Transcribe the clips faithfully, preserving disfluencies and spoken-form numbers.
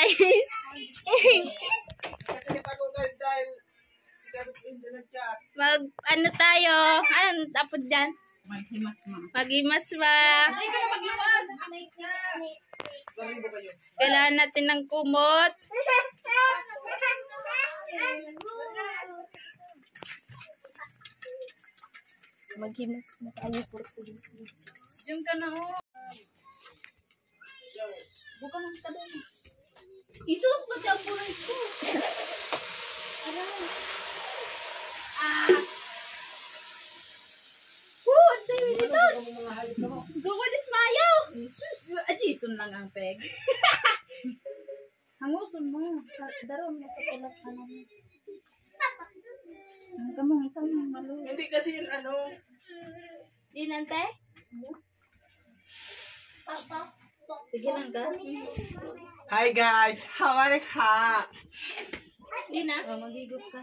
guys. Mag, ano tayo? Ano tapos dyan? Maghimasma. Maghimasma. Kailangan natin ng kumot. Maghimasma tayo for police. Yung ka na oh. Buka mong tabi. Isus, pati ang puray ko. Ah! Oh, ang tayo dito. Gawin ismayo. Jesus, ah, Jason lang ang peg. Hanguson mo. Daron mo sa pulat ka namin. Ang kamong, ang kamong, malo. Hindi kasi yun ano. Di nante? Sige lang ka. Hi guys, how are you? Di na? Oh, magigot ka.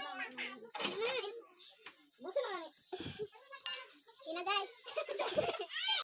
Buso na. Ina guys.